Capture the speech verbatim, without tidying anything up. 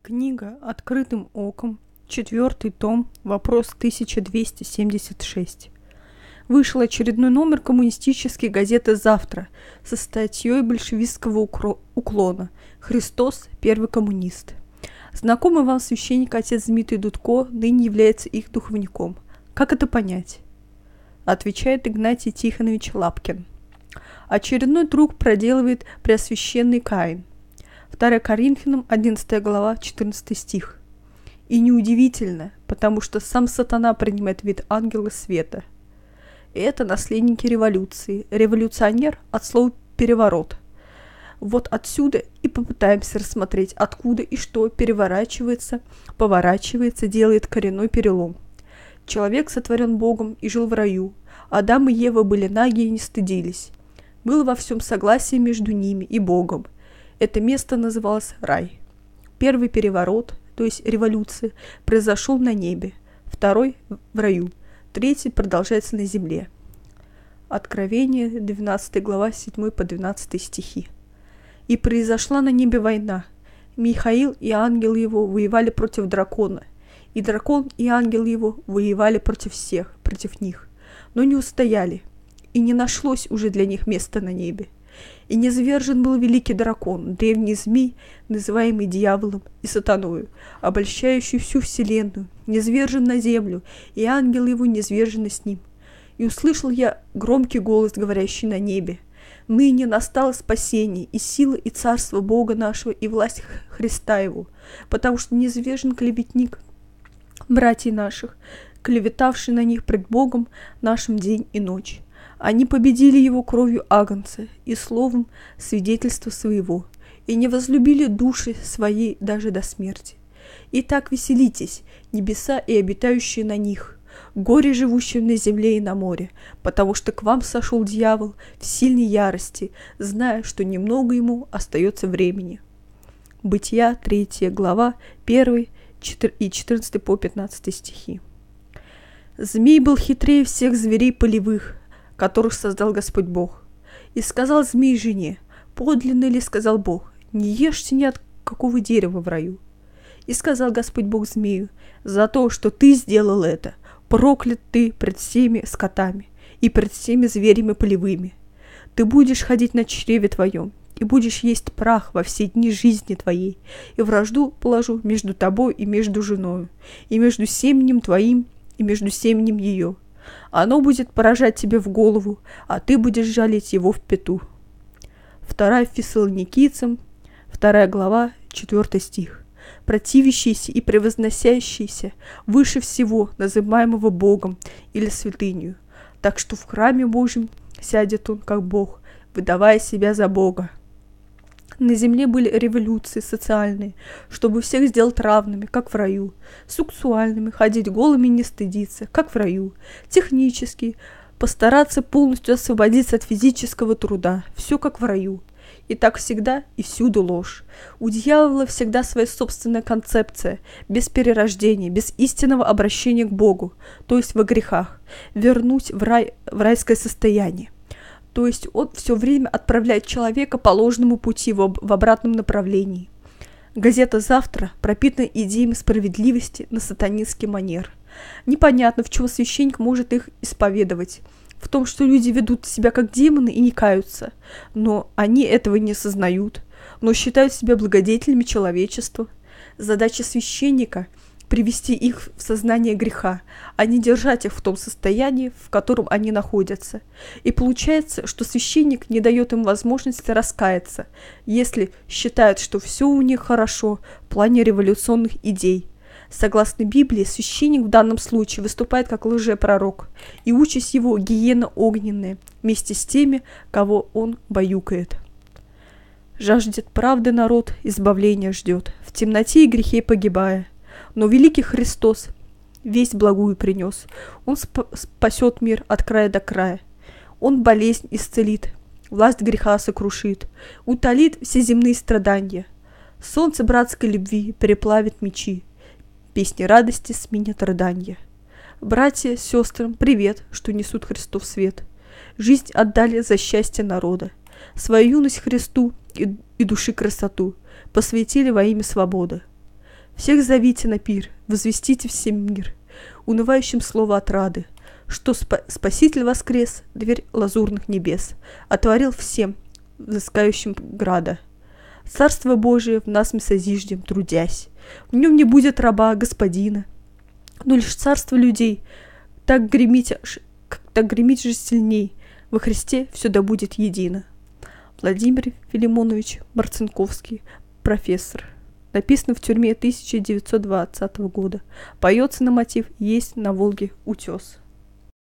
Книга «Открытым оком», четвертый том, вопрос тысяча двести семьдесят шесть. Вышел очередной номер коммунистической газеты «Завтра» со статьей большевистского укро- уклона «Христос – первый коммунист». Знакомый вам священник отец Дмитрий Дудко ныне является их духовником. Как это понять? Отвечает Игнатий Тихонович Лапкин. Очередной друг проделывает преосвященный Каин. второе Коринфянам, одиннадцатая глава, четырнадцатый стих. И неудивительно, потому что сам сатана принимает вид ангела света. И это наследники революции. Революционер от слова «переворот». Вот отсюда и попытаемся рассмотреть, откуда и что переворачивается, поворачивается, делает коренной перелом. Человек сотворен Богом и жил в раю. Адам и Ева были наги и не стыдились. Было во всем согласие между ними и Богом. Это место называлось рай. Первый переворот, то есть революция, произошел на небе, второй – в раю, третий продолжается на земле. Откровение, двенадцатая глава, седьмой по двенадцатый стихи. И произошла на небе война. Михаил и ангел его воевали против дракона, и дракон и ангел его воевали против всех, против них, но не устояли, и не нашлось уже для них места на небе. И низвержен был великий дракон, древний змей, называемый дьяволом и сатаною, обольщающий всю вселенную, низвержен на землю, и ангел его низвержены с ним. И услышал я громкий голос, говорящий на небе: «Ныне настало спасение, и сила, и царство Бога нашего, и власть Христа его, потому что низвержен клеветник братьев наших, клеветавший на них пред Богом нашим день и ночь. Они победили его кровью агнца и словом свидетельства своего, и не возлюбили души своей даже до смерти. Итак, веселитесь, небеса и обитающие на них, горе живущим на земле и на море, потому что к вам сошел дьявол в сильной ярости, зная, что немного ему остается времени». Бытия, третья глава, первый и четырнадцатый по пятнадцатый стихи. «Змей был хитрее всех зверей полевых, которых создал Господь Бог. И сказал змей жене: подлинно ли, сказал Бог, не ешьте ни от какого дерева в раю. И сказал Господь Бог змею: за то, что ты сделал это, проклят ты пред всеми скотами и пред всеми зверями полевыми. Ты будешь ходить на чреве твоем, и будешь есть прах во все дни жизни твоей, и вражду положу между тобой и между женою, и между семенем твоим и между семенем ее. Оно будет поражать тебя в голову, а ты будешь жалить его в пяту». второе Фессалоникийцам, вторая глава, четвертый стих. «Противящийся и превозносящийся выше всего, называемого Богом или святынью, так что в храме Божьем сядет он как Бог, выдавая себя за Бога». На земле были революции социальные, чтобы всех сделать равными, как в раю, сексуальными, ходить голыми не стыдиться, как в раю, технические, постараться полностью освободиться от физического труда, все как в раю. И так всегда и всюду ложь. У дьявола всегда своя собственная концепция, без перерождения, без истинного обращения к Богу, то есть во грехах, вернуть в рай, в райское состояние. То есть он все время отправляет человека по ложному пути в, об- в обратном направлении. Газета «Завтра» пропитана идеями справедливости на сатанинский манер. Непонятно, в чем священник может их исповедовать. В том, что люди ведут себя как демоны и не каются. Но они этого не сознают, но считают себя благодетелями человечества. Задача священника – привести их в сознание греха, а не держать их в том состоянии, в котором они находятся. И получается, что священник не дает им возможности раскаяться, если считает, что все у них хорошо в плане революционных идей. Согласно Библии, священник в данном случае выступает как лжепророк, и участь его гиена огненная, вместе с теми, кого он баюкает. Жаждет правды народ, избавления ждет, в темноте и грехе погибая. Но великий Христос весть благую принес. Он сп- спасет мир от края до края. Он болезнь исцелит, власть греха сокрушит, утолит все земные страдания. Солнце братской любви переплавит мечи, песни радости сменят рыданья. Братья, сестрам, привет, что несут Христов свет. Жизнь отдали за счастье народа. Свою юность Христу и, и души красоту посвятили во имя свободы. Всех зовите на пир, возвестите всем мир, унывающим слово отрады, что спа- Спаситель воскрес, дверь лазурных небес отворил всем, взыскающим града. Царство Божие в нас мы созиждем, трудясь, в нем не будет раба господина, но лишь царство людей. Так гремить, так гремить же сильней, во Христе все да будет едино. Владимир Филимонович Марцинковский, профессор. Написано в тюрьме тысяча девятьсот двадцатого года. Поется на мотив «Есть на Волге утес».